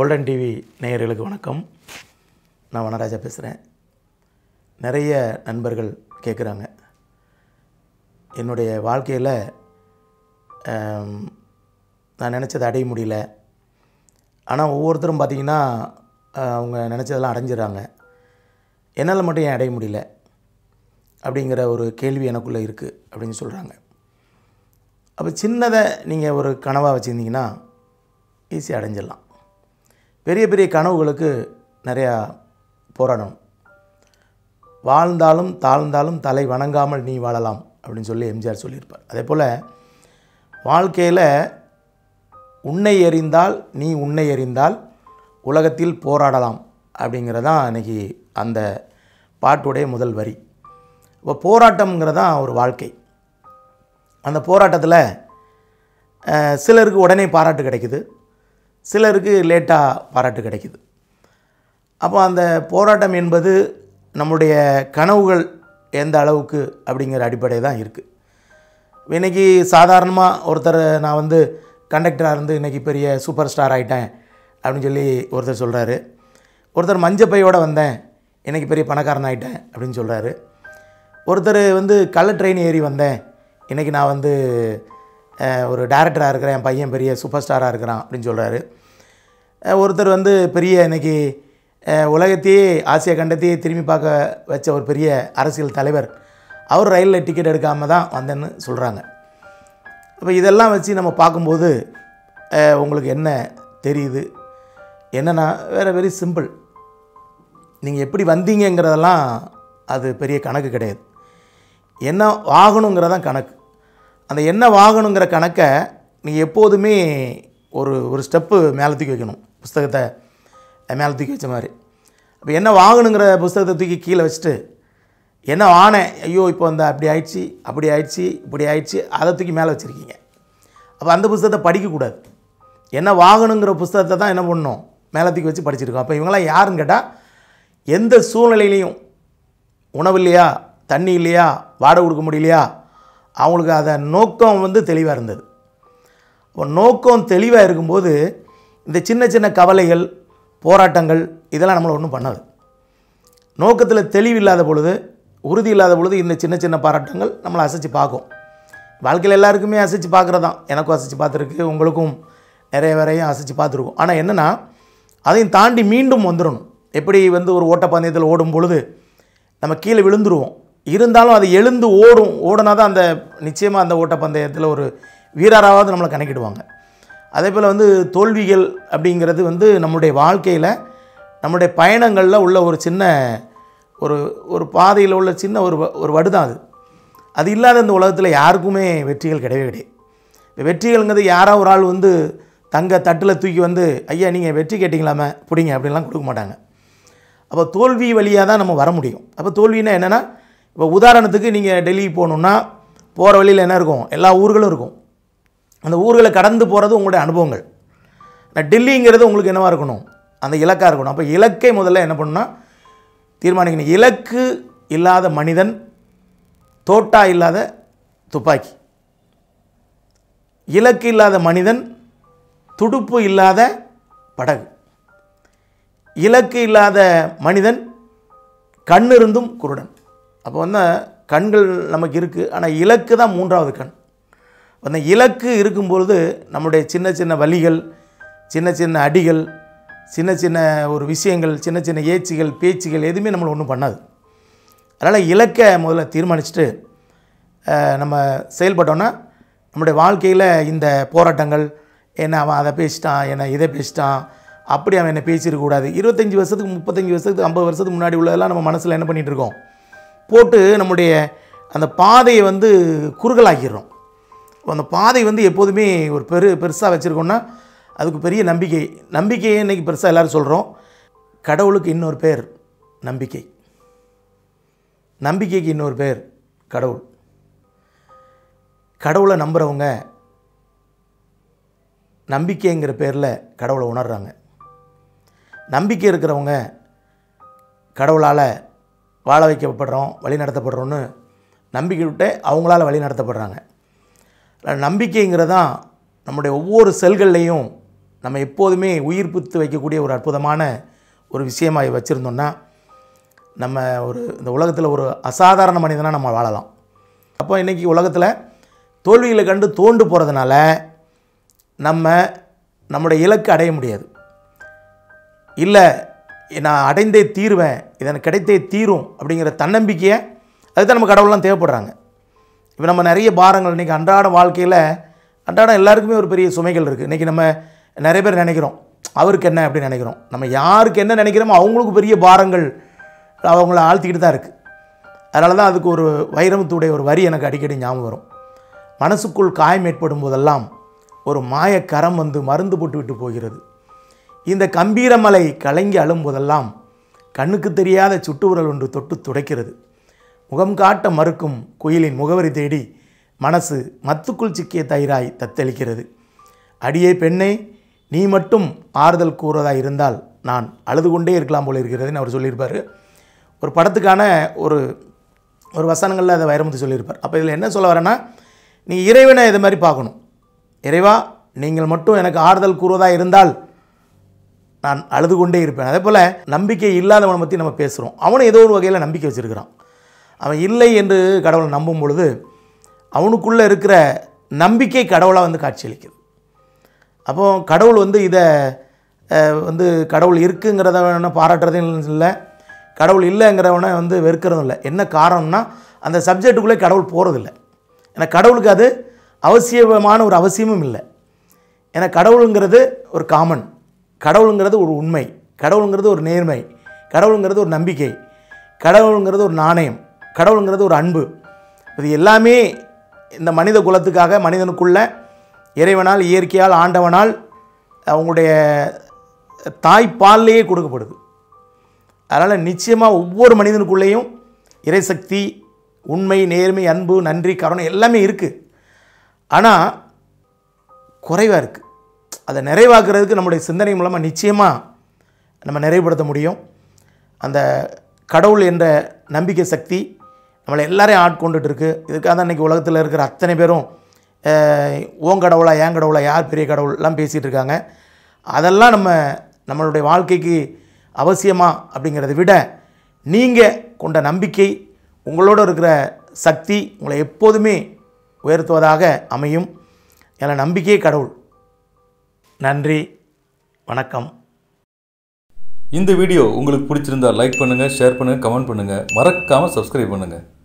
Golden TV நேயர்களுக்கு வணக்கம். நான் வனராஜா பேசுகிறேன். நிறைய நண்பர்கள் கேட்குறாங்க, என்னுடைய வாழ்க்கையில் நான் நினச்சதை அடைய முடியல. ஆனால் ஒவ்வொருத்தரும் பார்த்திங்கன்னா அவங்க நினச்சதெல்லாம் அடைஞ்சிடறாங்க. என்னால் மட்டும் ஏன் அடைய முடியல அப்படிங்கிற ஒரு கேள்வி எனக்குள்ளே இருக்குது அப்படின்னு சொல்கிறாங்க. அப்போ சின்னதை நீங்கள் ஒரு கனவாக வச்சுருந்தீங்கன்னா ஈஸியாக அடைஞ்சிடலாம். பெரிய பெரிய கனவுகளுக்கு நிறையா போராடணும். வாழ்ந்தாலும் தாழ்ந்தாலும் தலை வணங்காமல் நீ வாழலாம் அப்படின்னு சொல்லி எம்ஜிஆர் சொல்லியிருப்பார். அதே போல் வாழ்க்கையில் உன்னை எறிந்தால் நீ உன்னை எறிந்தால் உலகத்தில் போராடலாம் அப்படிங்கிறதான் இன்றைக்கி அந்த பாட்டுடைய முதல் வரி. இப்போ போராட்டம்ங்கிறதான் ஒரு வாழ்க்கை. அந்த போராட்டத்தில் சிலருக்கு உடனே பாராட்டு கிடைக்குது, சிலருக்கு லேட்டாக பாராட்டு கிடைக்குது. அப்போ அந்த போராட்டம் என்பது நம்முடைய கனவுகள் எந்த அளவுக்கு அப்படிங்கிற அடிப்படை தான் இருக்குது. இன்றைக்கி சாதாரணமாக ஒருத்தர் நான் கண்டக்டராக இருந்து இன்றைக்கி பெரிய சூப்பர் ஸ்டார் ஆகிட்டேன் அப்படின்னு சொல்லி ஒருத்தர் சொல்கிறாரு. ஒருத்தர் மஞ்சப்பையோடு வந்தேன் இன்றைக்கி பெரிய பணக்காரன் ஆகிட்டேன் அப்படின்னு சொல்கிறாரு. ஒருத்தர் கள்ள ட்ரெயின் ஏறி வந்தேன் இன்றைக்கி நான் ஒரு டைரக்டராக இருக்கிறேன், என் பையன் பெரிய சூப்பர் ஸ்டாராக இருக்கிறான் அப்படின்னு சொல்கிறாரு. ஒருத்தர் பெரிய இன்றைக்கி உலகத்தையே ஆசியா கண்டத்தையே திரும்பி பார்க்க வச்ச ஒரு பெரிய அரசியல் தலைவர், அவர் ரயிலில் டிக்கெட் எடுக்காமல் தான் வந்தேன்னு சொல்கிறாங்க. இப்போ இதெல்லாம் வச்சு நம்ம பார்க்கும்போது உங்களுக்கு என்ன தெரியுது என்னென்னா, வெரி சிம்பிள். நீங்கள் எப்படி வந்தீங்கிறதெல்லாம் அது பெரிய கணக்கு கிடையாது. என்ன வாங்கணுங்கிறதான் கணக்கு. அந்த என்ன வாங்கணுங்கிற கணக்கை நீங்கள் எப்போதுமே ஒரு ஸ்டெப்பு மேலே தூக்கி வைக்கணும், புஸ்தகத்தை மேலே தூக்கி வச்ச மாதிரி. அப்போ என்ன வாங்கணுங்கிற புஸ்தகத்தை தூக்கி கீழே வச்சுட்டு என்ன வாங்கினேன், ஐயோ இப்போ அப்படி ஆயிடுச்சு அப்படி ஆயிடுச்சு இப்படி ஆயிடுச்சு, அதை தூக்கி மேலே வச்சுருக்கீங்க. அப்போ அந்த புஸ்தகத்தை படிக்கக்கூடாது. என்ன வாங்கணுங்கிற புஸ்தகத்தை தான் என்ன பண்ணணும், மேலே தூக்கி வச்சு படிச்சிருக்கோம். அப்போ இவங்களாம் யாருன்னு கேட்டால், எந்த சூழ்நிலையிலையும் உணவு இல்லையா, தண்ணி இல்லையா, வாடகை கொடுக்க முடியலையா, அவங்களுக்கு அதை நோக்கம் தெளிவாக இருந்தது. இப்போ நோக்கம் தெளிவாக இருக்கும்போது இந்த சின்ன சின்ன கவலைகள் போராட்டங்கள் இதெல்லாம் நம்மளை ஒன்றும் பண்ணாது. நோக்கத்தில் தெளிவு இல்லாத பொழுது, உறுதி இல்லாத பொழுது இந்த சின்ன சின்ன போராட்டங்கள் நம்மளை அசைச்சு பார்க்கும். வாழ்க்கையில் எல்லாருக்குமே அசைச்சு பார்க்குறது தான். எனக்கும் அசைச்சு பார்த்துருக்கு, உங்களுக்கும் நிறைய வரையும் அசைச்சு பார்த்துருக்கும். ஆனால் என்னென்னா, அதையும் தாண்டி மீண்டும் வந்துடணும். எப்படி ஒரு ஓட்டப்பந்தயத்தில் ஓடும் பொழுது நம்ம கீழே விழுந்துருவோம், இருந்தாலும் அது எழுந்து ஓடுனா தான் அந்த நிச்சயமாக அந்த ஓட்டப்பந்தயத்தில் ஒரு வீரராவது நம்மளை கணக்கிடுவாங்க. அதே போல் தோல்விகள் அப்படிங்கிறது நம்முடைய வாழ்க்கையில் நம்முடைய பயணங்களில் உள்ள ஒரு சின்ன ஒரு பாதையில் உள்ள சின்ன ஒரு வடு தான் அது. அது இல்லாத இந்த உலகத்தில் யாருக்குமே வெற்றிகள் கிடையவே கிடையாது. வெற்றிகள்ங்கிறது யாராவது ஒரு ஆள் தங்க தட்டில் தூக்கி ஐயா நீங்கள் வெற்றி கேட்டிங்களாமே பிடிங்க அப்படின்லாம் கொடுக்க மாட்டாங்க. அப்போ தோல்வி வழியாக தான் நம்ம வர முடியும். அப்போ தோல்வின்னா என்னென்னா, இப்போ உதாரணத்துக்கு நீங்கள் டெல்லி போகணுன்னா போகிற வழியில் என்ன இருக்கும், எல்லா ஊர்களும் இருக்கும். அந்த ஊர்களை கடந்து போகிறது உங்களுடைய அனுபவங்கள். டெல்லிங்கிறது உங்களுக்கு என்னவாக இருக்கணும், அந்த இலக்காக இருக்கணும். அப்போ இலக்கை முதல்ல என்ன பண்ணணும்னா தீர்மானிக்கணும். இலக்கு இல்லாத மனிதன் தோட்டா இல்லாத துப்பாக்கி, இலக்கு இல்லாத மனிதன் துடுப்பு இல்லாத படகு, இலக்கு இல்லாத மனிதன் கண் இருந்தும் குருடன். அப்போ கண்கள் நமக்கு இருக்குது, ஆனால் இலக்கு தான் மூன்றாவது கண். அந்த இலக்கு இருக்கும்பொழுது நம்முடைய சின்ன சின்ன வலிகள், சின்ன சின்ன அடிகள், சின்ன சின்ன ஒரு விஷயங்கள், சின்ன சின்ன ஏச்சுகள் பேச்சுகள் எதுவுமே நம்மளை ஒன்றும் பண்ணாது. அதனால் இலக்கை முதல்ல தீர்மானிச்சுட்டு நம்ம செயல்பட்டோன்னா நம்முடைய வாழ்க்கையில் இந்த போராட்டங்கள், என்ன அவன் அதை பேசிட்டான், என்னை இதை பேசிட்டான், அப்படி அவன் என்னை பேசியிருக்கக்கூடாது, 25 வருஷத்துக்கு 35 வருஷத்துக்கு 50 வருஷத்துக்கு முன்னாடி உள்ளதெல்லாம் நம்ம மனசில் என்ன பண்ணிகிட்ருக்கோம், போட்டு நம்முடைய அந்த பாதையை குறுகலாக்கிடுறோம். அந்த பாதை எப்போதுமே ஒரு பெருசாக வச்சுருக்கோன்னா அதுக்கு பெரிய நம்பிக்கையே இன்றைக்கி பெருசாக எல்லோரும் சொல்கிறோம். கடவுளுக்கு இன்னொரு பேர் நம்பிக்கை, நம்பிக்கைக்கு இன்னொரு பேர் கடவுள். கடவுளை நம்புகிறவங்க நம்பிக்கைங்கிற பேரில் கடவுளை உணர்கிறாங்க. நம்பிக்கை இருக்கிறவங்க கடவுளால் வாழ வைக்கப்படுறோம், வழி நடத்தப்படுறோன்னு நம்பிக்கை விட்டு அவங்களால வழி நடத்தப்படுறாங்க. நம்பிக்கைங்கிறதான் நம்முடைய ஒவ்வொரு செல்கள்லேயும் நம்ம எப்போதுமே உயிர்ப்பித்து வைக்கக்கூடிய ஒரு அற்புதமான ஒரு விஷயமாக வச்சுருந்தோம்னா நம்ம இந்த உலகத்தில் ஒரு அசாதாரண மனிதனாக நம்ம வாழலாம். அப்போ இன்றைக்கி உலகத்தில் தோல்விகளை கண்டு தோண்டு போகிறதுனால நம்முடைய இலக்கு அடைய முடியாது. இல்லை நான் அடைந்தே தீருவேன், இதனை கிடைத்தே தீரும் அப்படிங்கிற தன்னம்பிக்கையை அதுதான் நம்ம கடவுள்லாம் தேவைப்படுறாங்க. இப்போ நம்ம நிறைய பாரங்கள் இன்றைக்கி அன்றாட வாழ்க்கையில் எல்லாருக்குமே ஒரு பெரிய சுமைகள் இருக்குது. இன்றைக்கி நம்ம நிறைய பேர் நினைக்கிறோம் அவருக்கு என்ன அப்படின்னு நினைக்கிறோம். நம்ம யாருக்கு என்ன நினைக்கிறோமோ அவங்களுக்கு பெரிய பாரங்கள் அவங்கள ஆழ்த்திக்கிட்டு தான் இருக்குது. அதனால தான் அதுக்கு ஒரு வைரமுத்துடைய ஒரு வரி எனக்கு அடிக்கடி ஞாபகம் வரும். மனசுக்குள் காயம் ஏற்படும் போதெல்லாம் ஒரு மாயக்கரம் வந்து மருந்து போட்டு விட்டு போகிறது. இந்த கம்பீரமலை கலங்கி அழும்போதெல்லாம் கண்ணுக்கு தெரியாத சுட்டுவிரல் ஒன்று தொட்டு துடைக்கிறது. முகம் காட்ட மறுக்கும் குயிலின் முகவரி தேடி மனசு மத்துக்குள் சிக்கிய தயிராய் தத்தளிக்கிறது. அடியே பெண்ணே, நீ மட்டும் ஆறுதல் கூறுவதாக இருந்தால் நான் அழுது கொண்டே இருக்கலாம் போல இருக்கிறதுன்னு அவர் சொல்லியிருப்பார். ஒரு படத்துக்கான ஒரு வசனங்களில் அதை வைரமுத்து சொல்லியிருப்பார். அப்போ இதில் என்ன சொல்ல வரேன்னா, நீ இறைவனை இது மாதிரி பார்க்கணும். இறைவா, நீங்கள் மட்டும் எனக்கு ஆறுதல் கூறுவதாக இருந்தால் நான் அழுது கொண்டே இருப்பேன். அதே போல் நம்பிக்கை இல்லாதவனை பற்றி நம்ம பேசுகிறோம். அவனும் ஏதோ ஒரு வகையில் நம்பிக்கை வச்சுருக்கிறான். அவன் இல்லை என்று கடவுளை நம்பும் பொழுது அவனுக்குள்ளே இருக்கிற நம்பிக்கை கடவுளாக வந்து காட்சியளிக்குது. அப்போ கடவுள் வந்து இதை கடவுள் இருக்குங்கிறத பாராட்டுறதும் இல்லை, கடவுள் இல்லைங்கிறவனை வெறுக்கிறதும் இல்லை. என்ன காரணம்னா அந்த சப்ஜெக்டுக்குள்ளே கடவுள் போகிறதில்லை. ஏன்னா கடவுளுக்கு அது அவசியமான ஒரு அவசியமும் இல்லை. ஏன்னா கடவுளுங்கிறது ஒரு காமன், கடவுளுங்கிறது ஒரு உண்மை, கடவுளுங்கிறது ஒரு நேர்மை, கடவுளுங்கிறது ஒரு நம்பிக்கை, கடவுளுங்கிறது ஒரு நாணயம், கடவுளுங்கிறது ஒரு அன்பு. இது எல்லாமே இந்த மனித குலத்துக்காக மனிதனுக்குள்ள இறைவனால் இயற்கையால் ஆண்டவனால் அவங்களுடைய தாய்ப்பால்லையே கொடுக்கப்படுது. அதனால் நிச்சயமாக ஒவ்வொரு மனிதனுக்குள்ளேயும் இறைசக்தி, உண்மை, நேர்மை, அன்பு, நன்றி, கருணை எல்லாமே இருக்குது. ஆனால் குறைவாக இருக்குது. அதை நிறைவாக்குறதுக்கு நம்முடைய சிந்தனை மூலமாக நிச்சயமாக நம்ம நிறைவுபடுத்த முடியும். அந்த கடவுள் என்ற நம்பிக்கை சக்தி நம்மளை எல்லாரையும் ஆட்கொண்டுட்டு இருக்குது. இதுக்காக தான் இன்றைக்கி உலகத்தில் இருக்கிற அத்தனை பேரும் ஓன் கடவுளா ஏன் கடவுளா யார் பெரிய கடவுள்லாம் பேசிகிட்டு இருக்காங்க. அதெல்லாம் நம்மளுடைய வாழ்க்கைக்கு அவசியமா அப்படிங்கிறத விட நீங்கள் கொண்ட நம்பிக்கை, உங்களோட இருக்கிற சக்தி உங்களை எப்போதுமே உயர்த்துவதாக அமையும். ஏன்னா நம்பிக்கையே கடவுள். நன்றி, வணக்கம். இந்த வீடியோ உங்களுக்கு பிடிச்சிருந்தா லைக் பண்ணுங்கள், ஷேர் பண்ணுங்கள், கமெண்ட் பண்ணுங்கள், மறக்காமல் சப்ஸ்கிரைப் பண்ணுங்கள்.